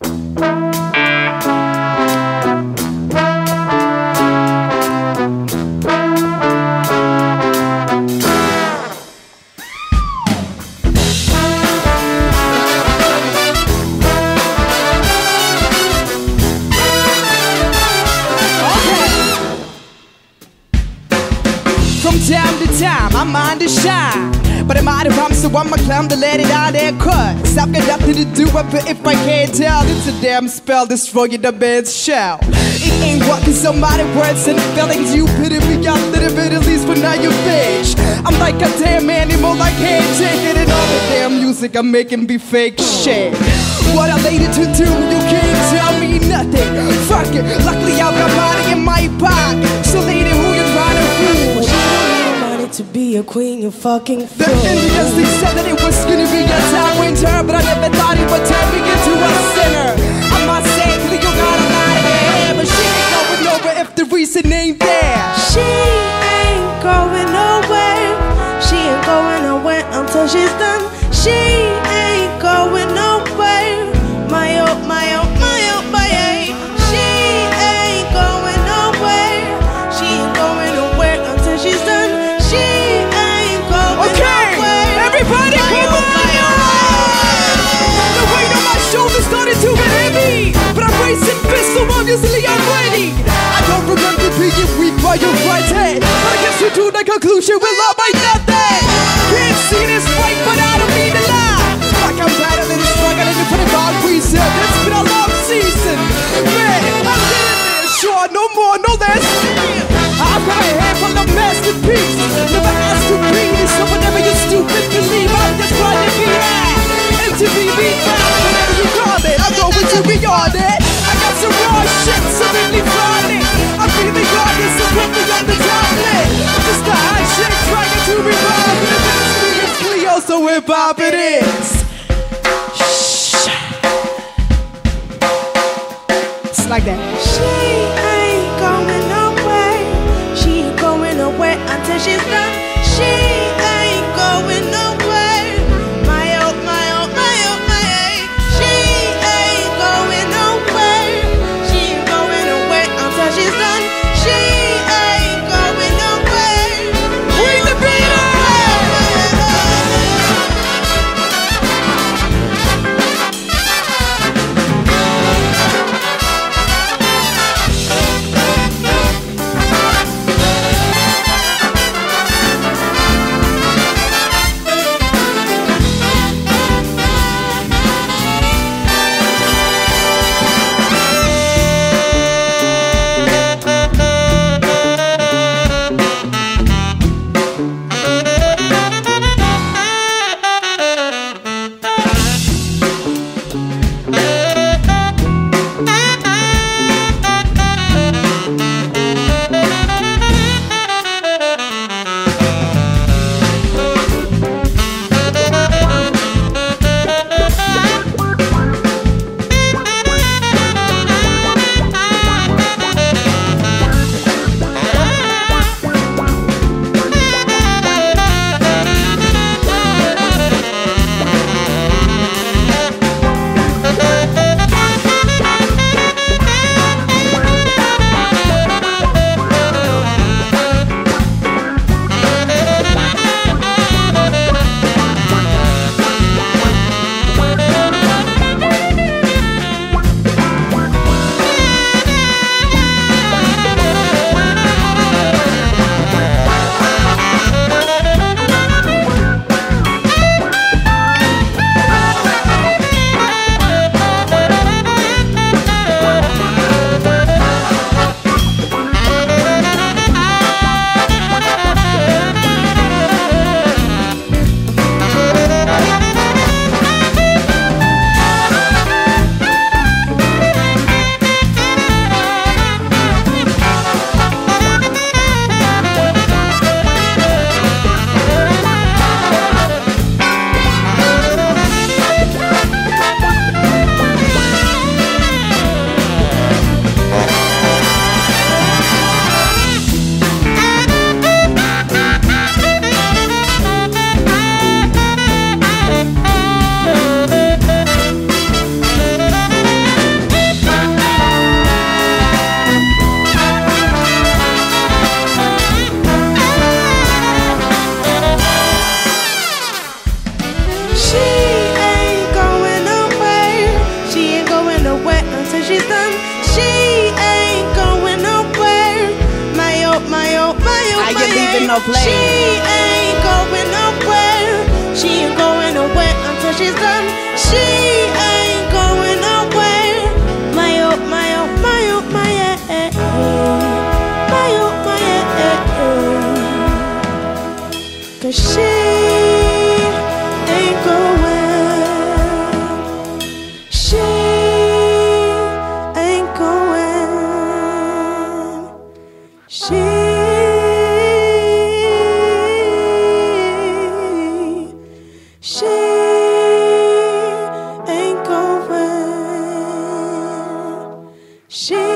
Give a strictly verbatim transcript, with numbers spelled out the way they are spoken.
Time to time, my mind is shine, but I'm out of rhyme, so I'ma climb to let it out there. Cause I've got nothing to do with it if I can't tell. It's a damn spell destroying the man's shell. It ain't working, so mighty words and feelings. You pity me out a little bit, at least for now you bitch. I'm like a damn animal, like can't take it. And all the damn music I'm making be fake shit. What I later to do, you can't tell me nothing. Fuck it, luckily I've got money in my pocket. So lady, who you trying to fool? To be a queen, you fucking fool. The Indians, they said that it was gonna be a time winter, but I never thought it would turn me into a sinner. I must say, you got a lot of hair, but she ain't going over if the reason ain't there. She ain't going nowhere. She ain't going nowhere until she's done. She ain't going nowhere. My oh, my oh, my oh, my oh. She ain't going nowhere. She ain't going nowhere until she's done. Everybody come on! The weight on my shoulders started to get heavy, but I'm racing fists, so obviously I'm ready. I don't remember being weak by your right hand, but I guess you to the conclusion we'll all by nothing. Can't see this fight, but I don't need to lie. Like I'm battling and struggling to put a God reason. It's been a long season, man. I'm getting this, sure, no more, no less. I've got a handful of masterpieces. Never asked to be this, so whenever you stupid believe, I'm just trying to be at. M T V beat down, whatever you call it, I'm going to be on it. I got some raw shit, so really funny. I'm feeling gorgeous, so put me on the tablet. Just a hot shit, trying to revive it. The best me is Cleo, so hip hop it is. Shh. It's like that. She ain't going nowhere. She ain't going nowhere until she's done. She ain't going nowhere. My oh, my oh, my oh, my oh. She ain't going nowhere. She ain't going nowhere until she's done. She ain't going nowhere. Bring the beat no place. She ain't going nowhere. She ain't going nowhere until she's done. She ain't going nowhere. My oh, my oh, my oh, my eh, eh, eh. My oh, my eh, eh, eh. Cause she ain't going. She ain't going. She She ain't going. She